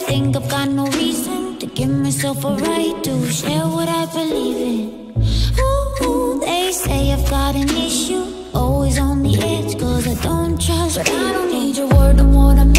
think I've got no reason to give myself a right to share what I believe in. Ooh, they say I've got an issue, always on the edge, cause I don't trust. But I don't need your word on what I mean.